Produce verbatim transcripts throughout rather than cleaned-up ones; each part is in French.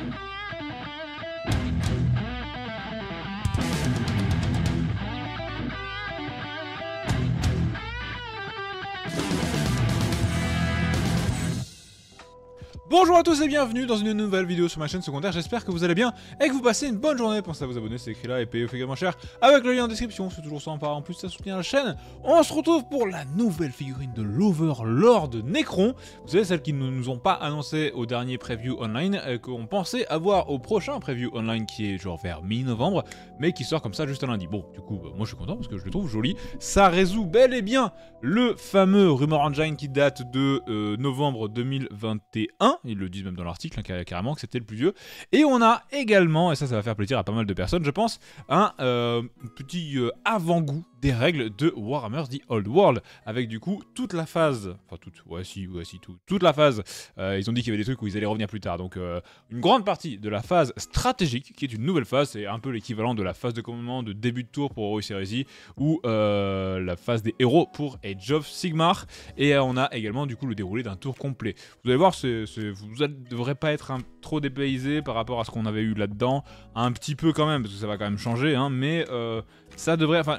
Bonjour à tous et bienvenue dans une nouvelle vidéo sur ma chaîne secondaire, j'espère que vous allez bien et que vous passez une bonne journée. Pensez à vous abonner, c'est écrit là et payez également cher avec le lien en description, c'est toujours sympa, en plus ça soutient la chaîne. On se retrouve pour la nouvelle figurine de l'Overlord Necron. Vous savez, celle qui ne nous ont pas annoncé au dernier preview online, euh, qu'on pensait avoir au prochain preview online qui est genre vers mi-novembre, mais qui sort comme ça juste un lundi. Bon, du coup, bah, moi je suis content parce que je le trouve joli. Ça résout bel et bien le fameux Rumor Engine qui date de euh, novembre deux mille vingt et un. Ils le disent même dans l'article, hein, carrément, que c'était le plus vieux. Et on a également, et ça, ça va faire plaisir à pas mal de personnes, je pense, un euh, petit euh, avant-goût des règles de Warhammer The Old World, avec du coup toute la phase, enfin toute, ouais si, ouais si, tout, toute la phase, euh, ils ont dit qu'il y avait des trucs où ils allaient revenir plus tard, donc euh, une grande partie de la phase stratégique, qui est une nouvelle phase, c'est un peu l'équivalent de la phase de commandement de début de tour pour Horus Heresy, ou euh, la phase des héros pour Age of Sigmar, et euh, on a également du coup le déroulé d'un tour complet. Vous allez voir, c'est, c'est, vous ne devrez pas être un, trop dépaysé par rapport à ce qu'on avait eu là-dedans, un petit peu quand même, parce que ça va quand même changer, hein, mais euh, ça devrait, enfin...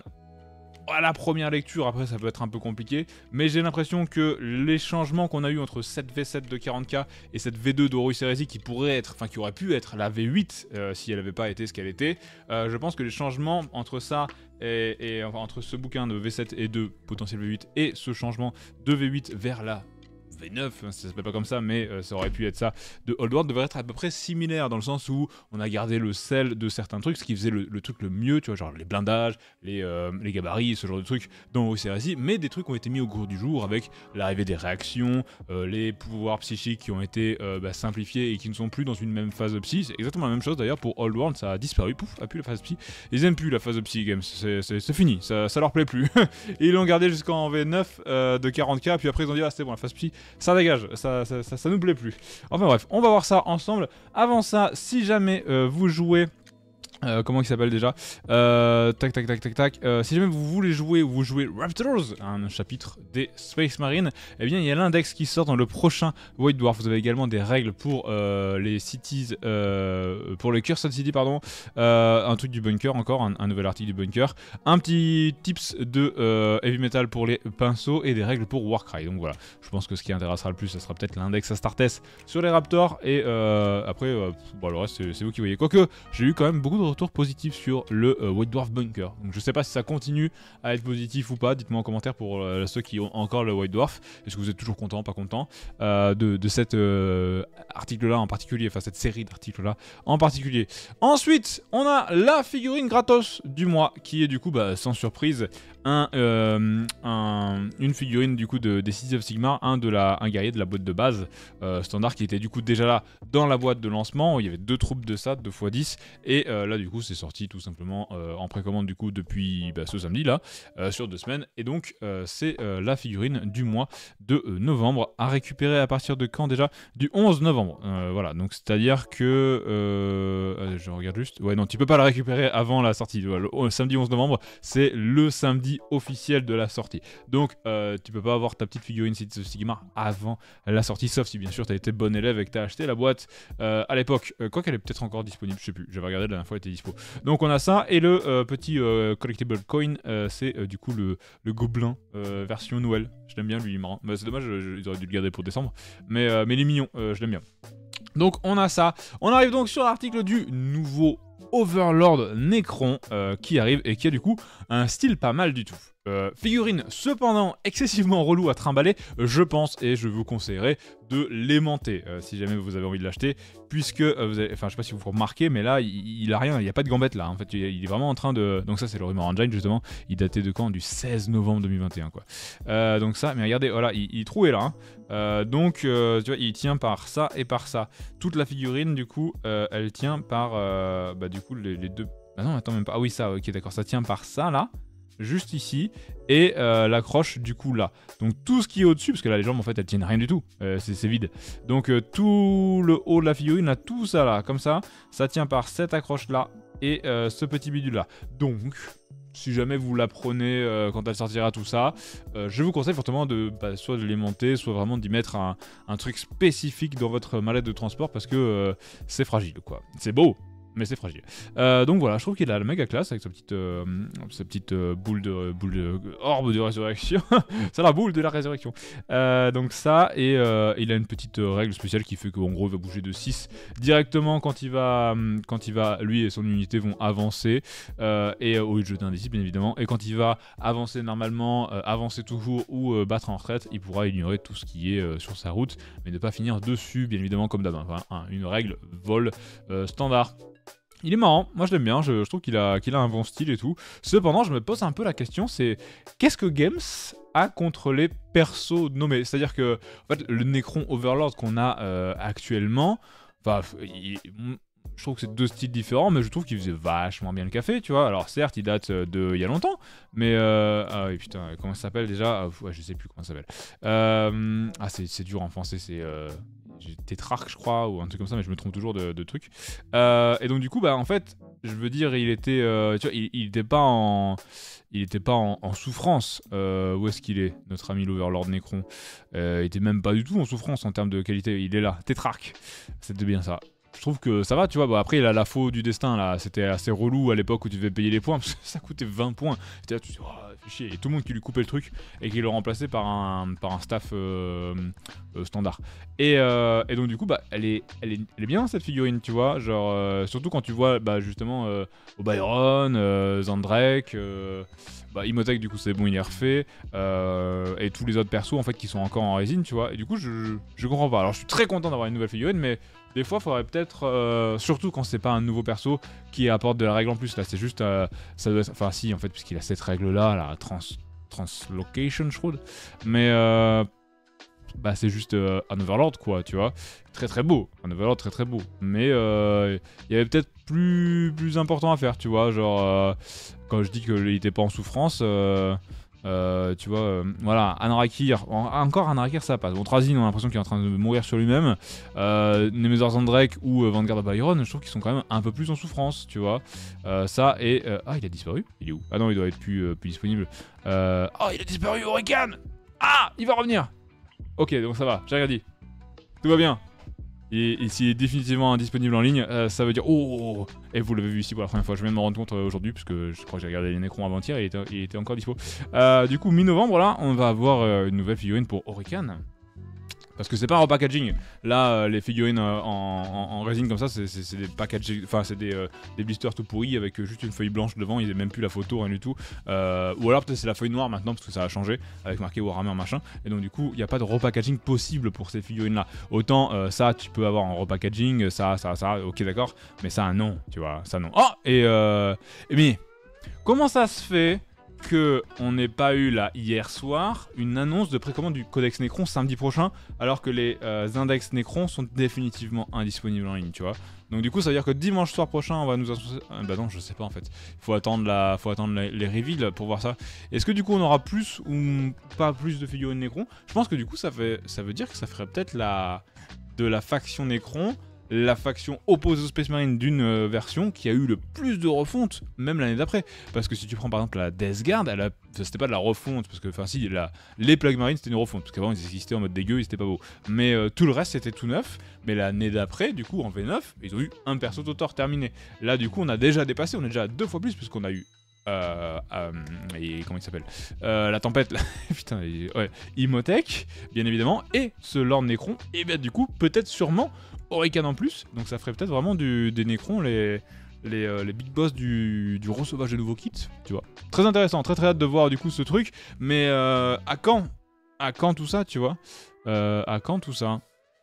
à la première lecture, après ça peut être un peu compliqué, mais j'ai l'impression que les changements qu'on a eu entre cette V sept de quarante K et cette V deux d'Horus Heresy qui pourrait être, enfin qui aurait pu être la V huit euh, si elle n'avait pas été ce qu'elle était, euh, je pense que les changements entre ça et, et enfin, entre ce bouquin de V sept et de potentiel V huit et ce changement de V huit vers la V neuf, ça s'appelle pas comme ça, mais euh, ça aurait pu être ça, de Old World devrait être à peu près similaire dans le sens où on a gardé le sel de certains trucs, ce qui faisait le, le truc le mieux, tu vois, genre les blindages, les, euh, les gabarits, ce genre de trucs dans Horus Heresy, mais des trucs ont été mis au cours du jour avec l'arrivée des réactions, euh, les pouvoirs psychiques qui ont été euh, bah, simplifiés et qui ne sont plus dans une même phase psy. C'est exactement la même chose d'ailleurs pour Old World, ça a disparu, pouf, a plus la phase psy. Ils aiment plus la phase psy games, c'est, c'est, c'est fini, ça, ça leur plaît plus. Et ils l'ont gardé jusqu'en V neuf euh, de quarante K, puis après ils ont dit ah c'est bon la phase psy ça dégage, ça, ça, ça, ça nous plaît plus. Enfin bref, on va voir ça ensemble. Avant ça, si jamais euh, vous jouez... Euh, comment il s'appelle déjà euh, Tac tac tac tac tac. Euh, si jamais vous voulez jouer ou vous jouez Raptors, un chapitre des Space Marines, eh bien il y a l'index qui sort dans le prochain White Dwarf. Vous avez également des règles pour euh, les cities, euh, pour les Cursed City, pardon. Euh, un truc du bunker encore, un, un nouvel article du bunker. Un petit tips de euh, heavy metal pour les pinceaux et des règles pour Warcry. Donc voilà, je pense que ce qui intéressera le plus, ça sera peut-être l'index Astartes sur les Raptors. Et euh, après, euh, bon, le reste c'est vous qui voyez. Quoique, j'ai eu quand même beaucoup de retour positif sur le euh, White Dwarf Bunker. Donc je sais pas si ça continue à être positif ou pas, dites-moi en commentaire pour euh, ceux qui ont encore le White Dwarf. Est-ce que vous êtes toujours content, pas content euh, de, de cet euh, article-là en particulier, enfin cette série d'articles-là en particulier. Ensuite, on a la figurine gratos du mois, qui est du coup, bah, sans surprise, un, euh, un, une figurine du coup de, des Cities of Sigmar, un, de la, un guerrier de la boîte de base euh, standard qui était du coup déjà là dans la boîte de lancement. Il y avait deux troupes de ça, deux fois dix, et euh, là du coup c'est sorti tout simplement euh, en précommande du coup depuis bah, ce samedi là, euh, sur deux semaines, et donc euh, c'est euh, la figurine du mois de euh, novembre, à récupérer à partir de quand déjà? Du onze novembre, euh, voilà, donc c'est à dire que euh, je regarde juste, ouais non tu peux pas la récupérer avant la sortie, le, le samedi onze novembre c'est le samedi officiel de la sortie, donc euh, tu peux pas avoir ta petite figurine Cities of Sigmar avant la sortie, sauf si bien sûr t'as été bon élève et que t'as acheté la boîte euh, à l'époque, euh, quoi qu'elle est peut-être encore disponible, je sais plus, j'avais regardé la dernière fois, elle était dispo. Donc on a ça, et le euh, petit euh, collectible coin, euh, c'est euh, du coup le, le gobelin euh, version Noël. Je l'aime bien lui, il est marrant. Bah, c'est dommage, ils auraient dû le garder pour décembre, mais, euh, mais il est mignon, euh, je l'aime bien. Donc on a ça, on arrive donc sur l'article du nouveau Overlord Necron euh, qui arrive et qui a du coup un style pas mal du tout. Euh, figurine cependant excessivement relou à trimballer, je pense, et je vous conseillerais de l'aimanter euh, si jamais vous avez envie de l'acheter, puisque euh, vous avez, enfin je sais pas si vous remarquez, mais là il, il a rien, il n'y a pas de gambette là, en fait il, il est vraiment en train de, donc ça c'est le Rumor Engine justement, il datait de quand? Du seize novembre deux mille vingt et un quoi. Euh, donc ça, mais regardez, voilà, il, il est troué là, hein. Euh, donc euh, tu vois, il tient par ça et par ça. Toute la figurine du coup, euh, elle tient par, euh, bah du coup les, les deux, ah non attends même pas, ah oui ça, ok d'accord, ça tient par ça là, juste ici, et euh, l'accroche du coup là. Donc tout ce qui est au-dessus, parce que là les jambes en fait elles tiennent rien du tout, euh, c'est vide. Donc euh, tout le haut de la figurine, là, tout ça là, comme ça, ça tient par cette accroche là, et euh, ce petit bidule là. Donc, si jamais vous l'apprenez euh, quand elle sortira tout ça, euh, je vous conseille fortement de bah, soit de l'aimanter, soit vraiment d'y mettre un, un truc spécifique dans votre mallette de transport parce que euh, c'est fragile quoi. C'est beau, mais c'est fragile. Euh, donc voilà, je trouve qu'il a la méga classe avec sa petite, euh, sa petite euh, boule de boule de orbe de résurrection. C'est la boule de la résurrection. Euh, donc ça, et euh, il a une petite euh, règle spéciale qui fait qu'en gros il va bouger de six directement quand il va, quand il va, lui et son unité vont avancer, euh, et euh, au lieu de jeter un disciple bien évidemment, et quand il va avancer normalement, euh, avancer toujours ou euh, battre en retraite, il pourra ignorer tout ce qui est euh, sur sa route, mais ne pas finir dessus bien évidemment comme d'hab. Enfin, hein, une règle vol euh, standard. Il est marrant, moi je l'aime bien, je, je trouve qu'il a, qu'il a un bon style et tout. Cependant, je me pose un peu la question, c'est qu'est-ce que Games a contre les persos nommés? C'est-à-dire que en fait, le Necron Overlord qu'on a euh, actuellement, enfin, il, je trouve que c'est deux styles différents, mais je trouve qu'il faisait vachement bien le café, tu vois. Alors certes, il date de il y a longtemps, mais euh, ah oui putain, comment ça s'appelle déjà? ah, ouais, je sais plus comment ça s'appelle. Euh, ah c'est dur en français, c'est euh, Tétrarque je crois ou un truc comme ça, mais je me trompe toujours de, de trucs. Euh, et donc du coup bah en fait je veux dire il était euh, tu vois il, il était pas en il était pas en, en souffrance. Euh, où est-ce qu'il est notre ami l'Overlord Necron? Euh, il était même pas du tout en souffrance en termes de qualité. Il est là, Tétrarque, c'était bien ça. Je trouve que ça va, tu vois. Bon, après, il a la faux du destin, là. C'était assez relou à l'époque où tu devais payer les points, parce que ça coûtait vingt points. Là, tu te dis, oh, fais chier. Et tout le monde qui lui coupait le truc et qui le remplaçait par un, par un staff euh, euh, standard. Et, euh, et donc, du coup, bah, elle est, elle est, elle est bien, cette figurine, tu vois. Genre, euh, surtout quand tu vois, bah, justement, euh, Byron, euh, Zandrake, euh, bah, Imhotep, du coup, c'est bon, il est refait. Euh, et tous les autres persos, en fait, qui sont encore en résine, tu vois. Et du coup, je, je comprends pas. Alors, je suis très content d'avoir une nouvelle figurine, mais. Des fois, il faudrait peut-être, euh, surtout quand c'est pas un nouveau perso qui apporte de la règle en plus. Là, c'est juste, euh, ça doit être, enfin si, en fait, puisqu'il a cette règle-là, la trans, translocation, je trouve. Mais euh, bah, c'est juste euh, un Overlord, quoi, tu vois. Très très beau, un Overlord très très beau. Mais il euh, y avait peut-être plus, plus important à faire, tu vois. Genre, euh, quand je dis qu'il était pas en souffrance. Euh, Euh, tu vois, euh, voilà, Anrakir, encore Anrakir ça passe. Bon, Trazyn, on a l'impression qu'il est en train de mourir sur lui-même. Euh, Nemesis Zandrake ou euh, Vanguard Byron, je trouve qu'ils sont quand même un peu plus en souffrance, tu vois. Euh, ça et. Euh, ah, il a disparu? Il est où? Ah non, il doit être plus, euh, plus disponible. Euh, oh, il a disparu, Hurricane! Ah, il va revenir! Ok, donc ça va, j'ai regardé. Tout va bien. Et, et s'il est définitivement indisponible en ligne, euh, ça veut dire oh, et vous l'avez vu ici pour la première fois, je viens de me rendre compte euh, aujourd'hui, puisque je crois que j'ai regardé les Necrons avant-hier, il, il était encore dispo. Euh, du coup, mi-novembre, là, on va avoir euh, une nouvelle figurine pour Hurricane. Parce que c'est pas un repackaging. Là, euh, les figurines euh, en, en, en résine comme ça, c'est des packaging, enfin c'est des, euh, des blisters tout pourris avec euh, juste une feuille blanche devant. Ils n'avaient même plus la photo, rien du tout. Euh, ou alors peut-être c'est la feuille noire maintenant parce que ça a changé avec marqué Warhammer machin. Et donc du coup, il n'y a pas de repackaging possible pour ces figurines-là. Autant euh, ça, tu peux avoir en repackaging, ça, ça, ça, ok d'accord, mais ça non, tu vois, ça non. Oh et euh, mais comment ça se fait que on n'ait pas eu là hier soir une annonce de précommande du Codex Necron samedi prochain, alors que les euh, index Necron sont définitivement indisponibles en ligne, tu vois. Donc du coup ça veut dire que dimanche soir prochain on va nous annoncer... Ah, bah non, je sais pas en fait. Il faut attendre, la... faut attendre la... les reveals pour voir ça. Est-ce que du coup on aura plus ou pas plus de figurines Necron? Je pense que du coup ça, fait... ça veut dire que ça ferait peut-être la... de la faction Necron la faction opposée au Space Marine d'une euh, version qui a eu le plus de refonte, même l'année d'après. Parce que si tu prends par exemple la Death Guard, elle a... c'était pas de la refonte, parce que, enfin si, la... les Plague Marines c'était une refonte, parce qu'avant ils existaient en mode dégueu, ils étaient pas beaux. Mais euh, tout le reste c'était tout neuf, mais l'année d'après, du coup en V neuf, ils ont eu un perso Totor terminé. Là du coup on a déjà dépassé, on est déjà à deux fois plus, puisqu'on a eu... Euh, euh, et comment il s'appelle euh, la tempête là. Putain, ouais, Imhotep bien évidemment, et ce Lord Necron, et bien du coup peut-être sûrement Hurricane en plus, donc ça ferait peut-être vraiment du, des Necrons les, les, euh, les big boss du, du recevage de nouveaux kits, tu vois. Très intéressant, très très hâte de voir du coup ce truc, mais euh, à quand À quand tout ça, tu vois euh, À quand tout ça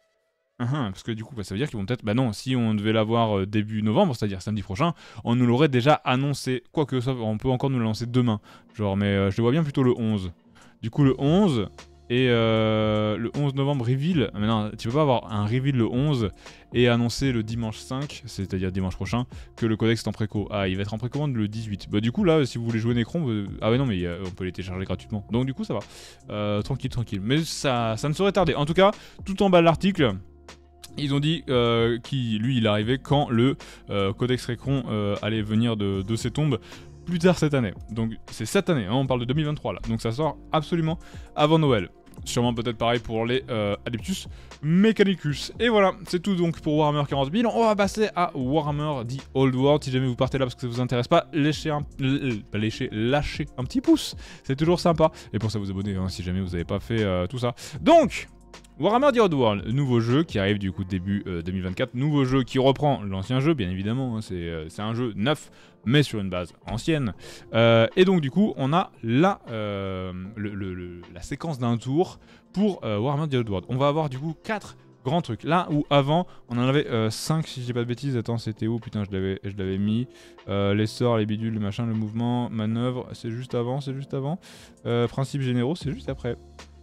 Uhum, parce que du coup, bah, ça veut dire qu'ils vont peut-être... Bah non, si on devait l'avoir euh, début novembre, c'est-à-dire samedi prochain, on nous l'aurait déjà annoncé. Quoique, ça, on peut encore nous l'annoncer demain. Genre, mais euh, je le vois bien plutôt le onze. Du coup, le onze... Et euh, le onze novembre, reveal. Mais non, tu peux pas avoir un reveal le onze et annoncer le dimanche cinq, c'est-à-dire dimanche prochain, que le codex est en préco. Ah, il va être en précommande le dix-huit. Bah du coup là, si vous voulez jouer Necron, vous... ah ouais non mais euh, on peut les télécharger gratuitement. Donc du coup ça va. Euh, tranquille, tranquille. Mais ça, ça ne saurait tarder. En tout cas, tout en bas de l'article... Ils ont dit euh, qu'il, lui, il arrivait quand le euh, Codex Necron euh, allait venir de, de ses tombes. plus tard cette année. Donc c'est cette année, hein, on parle de deux mille vingt-trois là. Donc ça sort absolument avant Noël. Sûrement peut-être pareil pour les euh, Adeptus Mechanicus. Et voilà, c'est tout donc pour Warhammer quarante mille. On va passer à Warhammer The Old World. Si jamais vous partez là parce que ça vous intéresse pas, lâchez un, lâchez, lâchez un petit pouce. C'est toujours sympa. Et pensez à vous abonner hein, si jamais vous n'avez pas fait euh, tout ça. Donc... Warhammer The Old World, nouveau jeu qui arrive du coup début euh, deux mille vingt-quatre, nouveau jeu qui reprend l'ancien jeu bien évidemment, hein, c'est euh, un jeu neuf mais sur une base ancienne, euh, et donc du coup on a la, euh, le, le, le, la séquence d'un tour pour euh, Warhammer The Old World. On va avoir du coup quatre grands trucs, là où avant on en avait euh, cinq si je dis pas de bêtises, attends c'était où, putain je l'avais mis, euh, les sorts, les bidules, le machin, le mouvement, manœuvre, c'est juste avant, c'est juste avant, euh, principes généraux c'est juste après.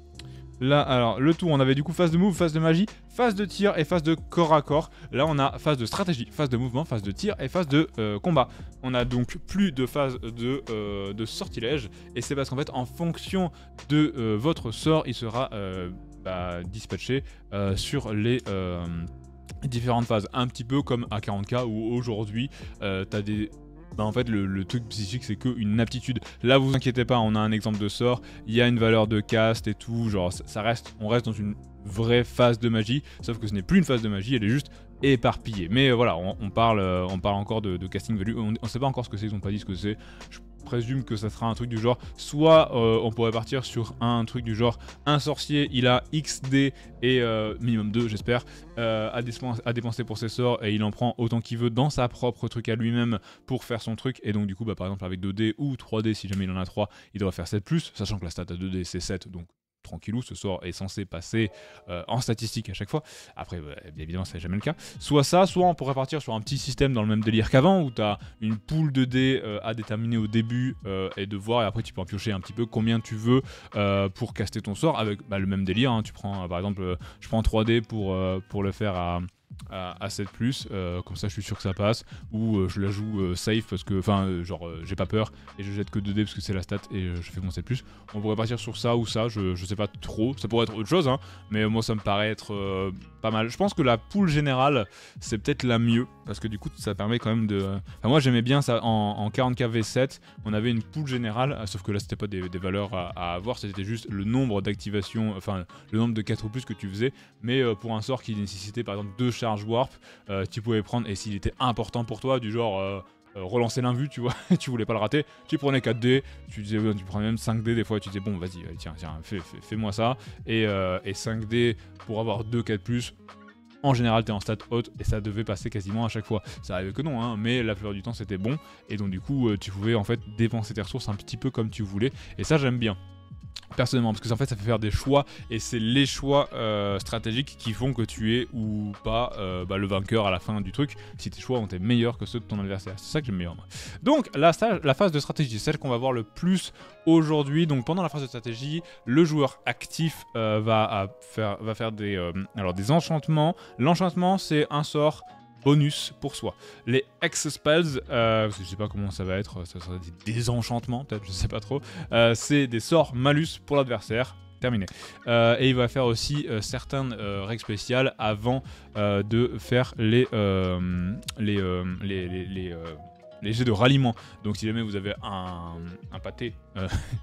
Là, alors, le tour, on avait du coup phase de move, phase de magie, phase de tir et phase de corps à corps. Là, on a phase de stratégie, phase de mouvement, phase de tir et phase de euh, combat. On a donc plus de phase de, euh, de sortilège. Et c'est parce qu'en fait, en fonction de euh, votre sort, il sera euh, bah, dispatché euh, sur les... Euh, différentes phases. Un petit peu comme à quarante K où aujourd'hui, euh, t'as des... Bah en fait le, le truc psychique c'est qu'une aptitude. Là vous inquiétez pas, on a un exemple de sort, il y a une valeur de cast et tout, genre ça reste, on reste dans une vraie phase de magie, sauf que ce n'est plus une phase de magie, elle est juste éparpillée. Mais euh, voilà, on, on, parle, euh, on parle encore de, de casting value, on ne sait pas encore ce que c'est, ils n'ont pas dit ce que c'est. Je présume que ça sera un truc du genre, soit euh, on pourrait partir sur un truc du genre, un sorcier il a X D et euh, minimum deux j'espère, euh, à, dépenser, à dépenser pour ses sorts et il en prend autant qu'il veut dans sa propre truc à lui-même pour faire son truc, et donc du coup bah, par exemple avec deux D ou trois D si jamais il en a trois, il doit faire sept plus, sachant que la stat à deux D c'est sept, donc tranquillou, ce sort est censé passer euh, en statistique à chaque fois. Après, bah, bien évidemment, c'est jamais le cas. Soit ça, soit on pourrait partir sur un petit système dans le même délire qu'avant, où tu as une pool de dés euh, à déterminer au début euh, et de voir, et après tu peux en piocher un petit peu combien tu veux euh, pour caster ton sort, avec bah, le même délire. Hein. Tu prends, euh, par exemple, euh, je prends trois dés pour, euh, pour le faire à... à, à sept plus, euh, comme ça je suis sûr que ça passe, ou euh, je la joue euh, safe parce que, enfin euh, genre euh, j'ai pas peur et je jette que deux dés parce que c'est la stat et euh, je fais mon sept plus. On pourrait partir sur ça ou ça, je, je sais pas trop, ça pourrait être autre chose hein, mais moi ça me paraît être euh, pas mal. Je pense que la pool générale c'est peut-être la mieux parce que du coup ça permet quand même de... Enfin moi j'aimais bien ça en, en quarante K V sept, on avait une pool générale, sauf que là c'était pas des, des valeurs à, à avoir, c'était juste le nombre d'activations, enfin le nombre de quatre ou plus que tu faisais, mais euh, pour un sort qui nécessitait par exemple deux charges warp, euh, tu pouvais prendre, et s'il était important pour toi, du genre euh, euh, relancer l'invu, tu vois, tu voulais pas le rater, tu prenais quatre dés, tu disais, tu prenais même cinq dés des fois, tu disais bon vas-y, tiens, tiens, fais, fais, fais-moi ça, et, euh, et cinq dés pour avoir deux quatre plus, en général t'es en stat haute et ça devait passer quasiment à chaque fois. Ça arrivait que non, hein, mais la plupart du temps c'était bon, et donc du coup euh, tu pouvais en fait dépenser tes ressources un petit peu comme tu voulais, et ça j'aime bien. Personnellement, parce que en fait ça fait faire des choix et c'est les choix euh, stratégiques qui font que tu es ou pas euh, bah, le vainqueur à la fin du truc, si tes choix ont été meilleurs que ceux de ton adversaire. C'est ça que j'aime bien moi. Donc la, la phase de stratégie, celle qu'on va voir le plus aujourd'hui. Donc pendant la phase de stratégie, le joueur actif euh, va, à faire, va faire des, euh, alors, des enchantements. L'enchantement c'est un sort bonus pour soi. Les Hex-Spells, euh, je sais pas comment ça va être, ça sera des désenchantements peut-être, je sais pas trop, euh, c'est des sorts malus pour l'adversaire. Terminé. Euh, et il va faire aussi euh, certaines euh, règles spéciales avant euh, de faire les, euh, les, euh, les, les, les, euh, les jets de ralliement. Donc si jamais vous avez un, un pâté... Euh,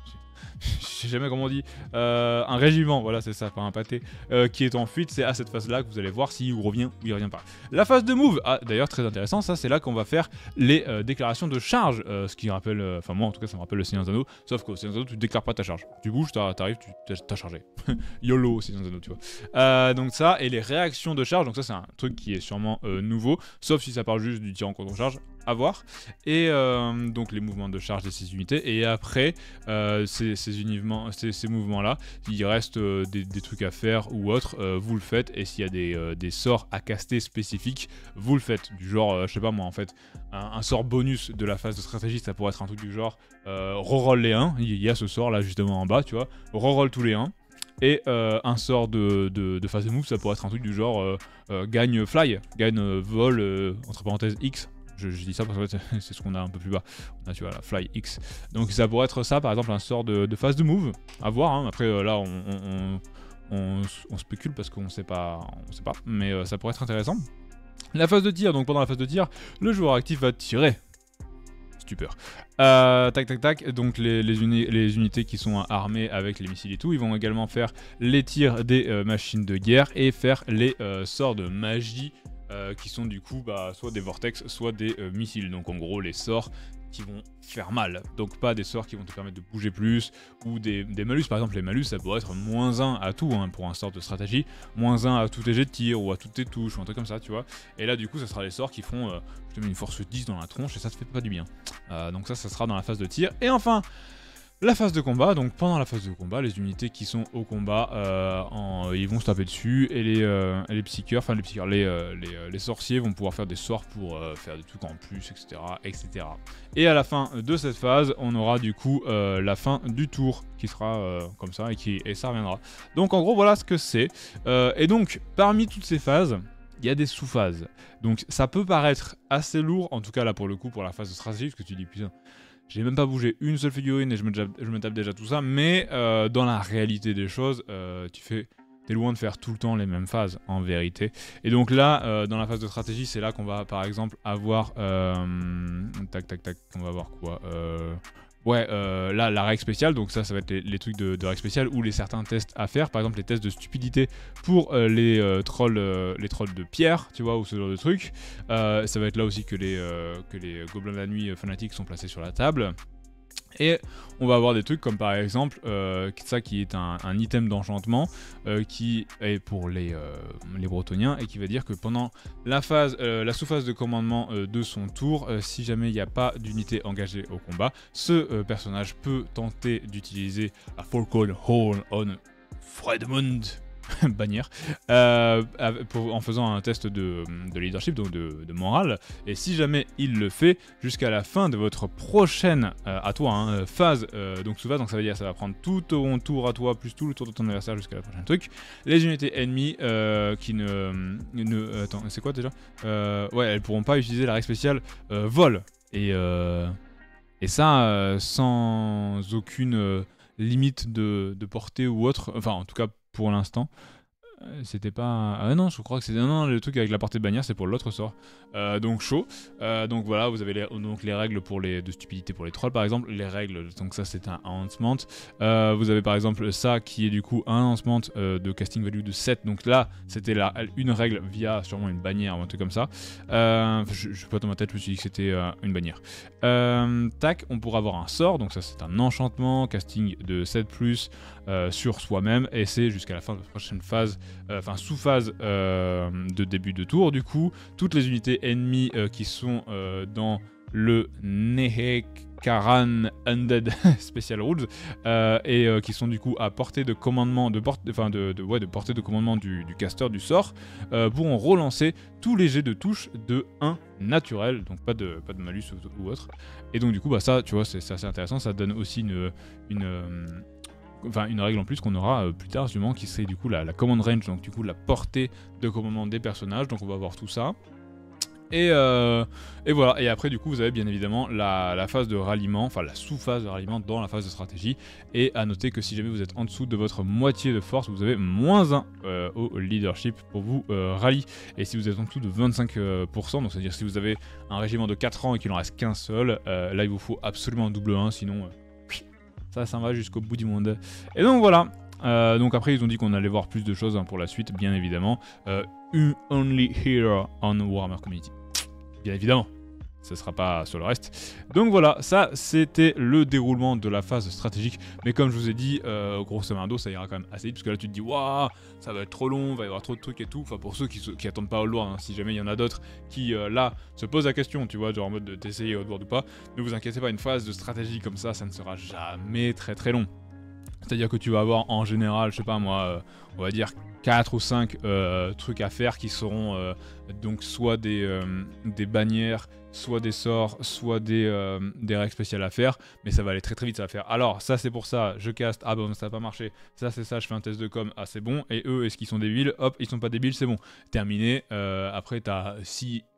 je sais jamais comment on dit, euh, un régiment, voilà c'est ça, pas un pâté, euh, qui est en fuite, c'est à cette phase là que vous allez voir s'il revient ou il revient pas. La phase de move, ah, d'ailleurs très intéressant, ça c'est là qu'on va faire les euh, déclarations de charge, euh, ce qui rappelle, enfin euh, moi en tout cas ça me rappelle le Seigneur des Anneaux, sauf qu'au Seigneur des Anneaux tu déclares pas ta charge, tu bouges, t'arrives, tu t'as chargé, YOLO au Seigneur des Anneaux tu vois. Euh, donc ça, et les réactions de charge, donc ça c'est un truc qui est sûrement euh, nouveau, sauf si ça parle juste du tir en contre-charge, à voir, et euh, donc les mouvements de charge de ces unités, et après euh, ces, ces, univements, ces, ces mouvements là, il reste euh, des, des trucs à faire ou autre, euh, vous le faites, et s'il y a des, euh, des sorts à caster spécifiques, vous le faites, du genre, euh, je sais pas moi en fait, un, un sort bonus de la phase de stratégie, ça pourrait être un truc du genre, euh, reroll les uns, il y a ce sort là justement en bas, tu vois, reroll tous les uns. Et euh, un sort de, de, de phase de move, ça pourrait être un truc du genre euh, euh, gagne fly, gagne euh, vol, euh, entre parenthèses X. Je, je dis ça parce que c'est ce qu'on a un peu plus bas. On a, tu vois, la Fly X. Donc ça pourrait être ça, par exemple, un sort de, de phase de move. À voir, hein. Après, euh, là, on, on, on, on spécule parce qu'on sait pas, on sait pas. Mais euh, ça pourrait être intéressant. La phase de tir, donc pendant la phase de tir, le joueur actif va tirer. Stupeur. Euh, tac tac tac, donc les, les, uni les unités qui sont armées avec les missiles et tout, ils vont également faire les tirs des euh, machines de guerre et faire les euh, sorts de magie euh, qui sont du coup bah, soit des vortex, soit des euh, missiles. Donc en gros les sorts qui vont faire mal, donc pas des sorts qui vont te permettre de bouger plus, ou des, des malus. Par exemple les malus ça pourrait être moins un à tout hein, pour un sort de stratégie, moins un à tous tes jets de tir ou à toutes tes touches ou un truc comme ça tu vois, et là du coup ça sera les sorts qui font euh, je te mets une force dix dans la tronche et ça te fait pas du bien. Euh, donc ça ça sera dans la phase de tir. Et enfin la phase de combat, donc pendant la phase de combat, les unités qui sont au combat, euh, en, ils vont se taper dessus, et les, euh, les psycheurs, enfin les psycheurs, les, euh, les, euh, les sorciers vont pouvoir faire des sorts pour euh, faire des trucs en plus, et cetera, et cetera. Et à la fin de cette phase, on aura du coup euh, la fin du tour, qui sera euh, comme ça, et, qui, et ça reviendra. Donc en gros, voilà ce que c'est. Euh, et donc, parmi toutes ces phases, il y a des sous-phases. Donc ça peut paraître assez lourd, en tout cas là pour le coup, pour la phase de stratégie, parce que tu dis, putain, j'ai même pas bougé une seule figurine et je me, je me tape déjà tout ça, mais euh, dans la réalité des choses, euh, tu fais, t'es loin de faire tout le temps les mêmes phases en vérité. Et donc là, euh, dans la phase de stratégie, c'est là qu'on va par exemple avoir, euh, tac tac tac, on va avoir quoi euh, Ouais, euh, là, la règle spéciale, donc ça, ça va être les, les trucs de, de règle spéciale ou les certains tests à faire, par exemple les tests de stupidité pour euh, les, euh, trolls, euh, les trolls de pierre, tu vois, ou ce genre de trucs. Euh, ça va être là aussi que les, euh, que les gobelins de la nuit euh, fanatiques sont placés sur la table. Et on va avoir des trucs comme par exemple euh, ça qui est un, un item d'enchantement euh, qui est pour les, euh, les Bretoniens et qui va dire que pendant la phase, euh, la sous-phase de commandement euh, de son tour, euh, si jamais il n'y a pas d'unité engagée au combat, ce euh, personnage peut tenter d'utiliser la Falcon Horn on Fredmund bannière, euh, pour, en faisant un test de, de leadership, donc de, de morale, et si jamais il le fait, jusqu'à la fin de votre prochaine, euh, à toi, hein, phase, euh, donc sous phase, donc ça veut dire que ça va prendre tout ton tour à toi, plus tout le tour de ton adversaire jusqu'à la prochaine truc, les unités ennemies euh, qui ne... ne attends, c'est quoi déjà euh, Ouais, elles pourront pas utiliser la règle spéciale euh, vol, et, euh, et ça, euh, sans aucune euh, limite de, de portée ou autre, enfin en tout cas pour l'instant. C'était pas... Ah non, je crois que c'est... Non, non, le truc avec la portée de bannière, c'est pour l'autre sort. Euh, donc chaud. Euh, donc voilà, vous avez les, donc, les règles pour les, de stupidité pour les trolls, par exemple. Les règles, donc ça, c'est un enhancement. Euh, vous avez par exemple ça, qui est du coup un enhancement euh, de casting value de sept. Donc là, c'était une règle via sûrement une bannière ou un truc comme ça. Euh, je, je sais pas dans ma tête, je me suis dit que c'était euh, une bannière. Euh, tac, on pourra avoir un sort. Donc ça, c'est un enchantement, casting de sept plus euh, sur soi-même. Et c'est jusqu'à la fin de la prochaine phase. Enfin euh, sous-phase euh, de début de tour du coup, toutes les unités ennemies euh, qui sont euh, dans le Nehekaran Undead Special Rules euh, et euh, qui sont du coup à portée de commandement de, porte, enfin de, de, ouais, de portée de commandement du, du caster du sort euh, pourront relancer tous les jets de touche de un naturel, donc pas de, pas de malus ou, ou autre. Et donc du coup bah ça tu vois c'est assez intéressant, ça donne aussi une, une euh, enfin une règle en plus qu'on aura euh, plus tard justement qui serait du coup la, la command range, donc du coup la portée de commandement des personnages, donc on va voir tout ça. Et, euh, et voilà, et après du coup vous avez bien évidemment la, la phase de ralliement, enfin la sous-phase de ralliement dans la phase de stratégie. Et à noter que si jamais vous êtes en dessous de votre moitié de force, vous avez moins un euh, au leadership pour vous euh, rallye. Et si vous êtes en dessous de vingt-cinq pour cent, donc c'est à dire si vous avez un régiment de quatre ans et qu'il en reste qu'un seul, euh, là il vous faut absolument un double un, sinon euh, ça s'en va jusqu'au bout du monde. Et donc voilà. Euh, donc après ils ont dit qu'on allait voir plus de choses hein, pour la suite, bien évidemment. Euh, Only Hero on Warhammer Community. Bien évidemment, ce sera pas sur le reste. Donc voilà, ça c'était le déroulement de la phase stratégique. Mais comme je vous ai dit, euh, grosso modo, ça ira quand même assez vite. Parce que là tu te dis, waouh, ça va être trop long, va y avoir trop de trucs et tout. Enfin pour ceux qui, qui attendent pas Old World, hein, si jamais il y en a d'autres qui euh, là se posent la question, tu vois, genre en mode d'essayer Old World ou pas, ne vous inquiétez pas, une phase de stratégie comme ça, ça ne sera jamais très très long. C'est-à-dire que tu vas avoir en général, je sais pas moi, euh, on va dire quatre ou cinq euh, trucs à faire qui seront euh, donc soit des, euh, des bannières, soit des sorts, soit des, euh, des règles spéciales à faire, mais ça va aller très très vite, ça va faire. Alors ça c'est pour ça, je caste, ah bon ça n'a pas marché, ça c'est ça, je fais un test de com, ah c'est bon, et eux est-ce qu'ils sont débiles, hop ils sont pas débiles, c'est bon, terminé. Euh, après t'as si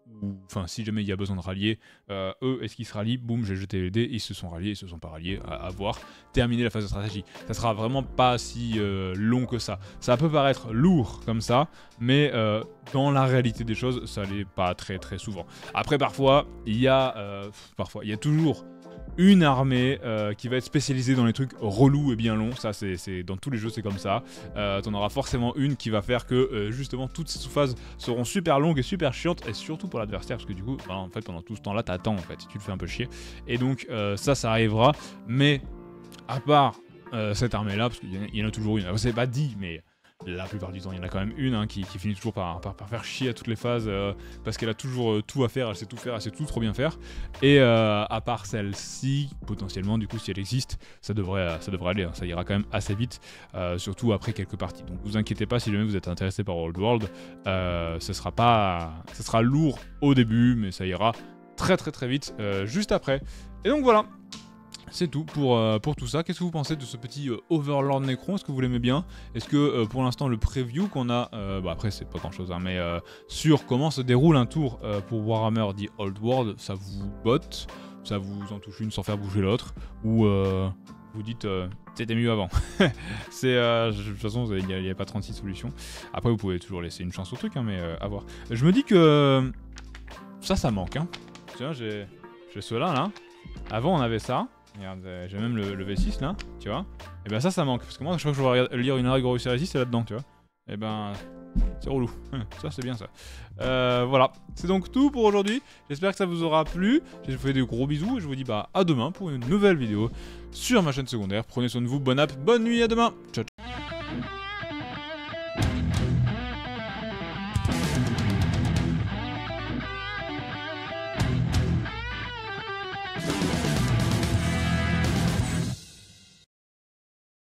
enfin si jamais il y a besoin de rallier, euh, eux, est-ce qu'ils se rallient? Boum, j'ai jeté les dés, ils se sont ralliés, ils se sont pas ralliés, à, à voir. Terminer la phase de stratégie. Ça sera vraiment pas si euh, long que ça. Ça peut paraître lourd comme ça, mais euh, dans la réalité des choses, ça l'est pas très très souvent. Après, parfois, il y a, euh, parfois, il y a toujours une armée euh, qui va être spécialisée dans les trucs relous et bien longs. Ça, c'est dans tous les jeux, c'est comme ça. Euh, T'en auras forcément une qui va faire que euh, justement toutes ces sous-phases seront super longues et super chiantes, et surtout pour l'adversaire, parce que du coup, bah, en fait, pendant tout ce temps-là, t'attends en fait, tu le fais un peu chier. Et donc euh, ça, ça arrivera. Mais à part euh, cette armée-là, parce qu'il y, y en a toujours une. C'est pas dit, mais la plupart du temps, il y en a quand même une hein, qui, qui finit toujours par, par, par faire chier à toutes les phases euh, parce qu'elle a toujours euh, tout à faire, elle sait tout faire, elle sait tout trop bien faire. Et euh, à part celle-ci, potentiellement, du coup, si elle existe, ça devrait, ça devrait aller, hein, ça ira quand même assez vite, euh, surtout après quelques parties. Donc vous inquiétez pas si jamais vous êtes intéressé par Old World, euh, ce sera pas, ce sera lourd au début, mais ça ira très très très vite euh, juste après. Et donc voilà. C'est tout pour, euh, pour tout ça. Qu'est-ce que vous pensez de ce petit euh, Overlord Necron? Est-ce que vous l'aimez bien? Est-ce que euh, pour l'instant le preview qu'on a, euh, bah après c'est pas grand chose, hein, mais euh, sur comment se déroule un tour euh, pour Warhammer The Old World, ça vous botte? Ça vous en touche une sans faire bouger l'autre? Ou euh, vous dites euh, c'était mieux avant? C'est euh, de toute façon il n'y a, a pas trente-six solutions. Après vous pouvez toujours laisser une chance au truc, hein, mais euh, à voir. Je me dis que ça ça manque. Hein. Tiens, j'ai ceux-là là. Avant on avait ça. Regarde, euh, j'ai même le, le V six là, tu vois. Et ben ça, ça manque. Parce que moi, je crois que je vais lire une Argorus Heresy, c'est là-dedans, tu vois. Et ben, c'est relou. Ça, c'est bien ça. Euh, voilà. C'est donc tout pour aujourd'hui. J'espère que ça vous aura plu. Je vous fais des gros bisous et je vous dis bah à demain pour une nouvelle vidéo sur ma chaîne secondaire. Prenez soin de vous, bonne app, bonne nuit, à demain. Ciao, ciao.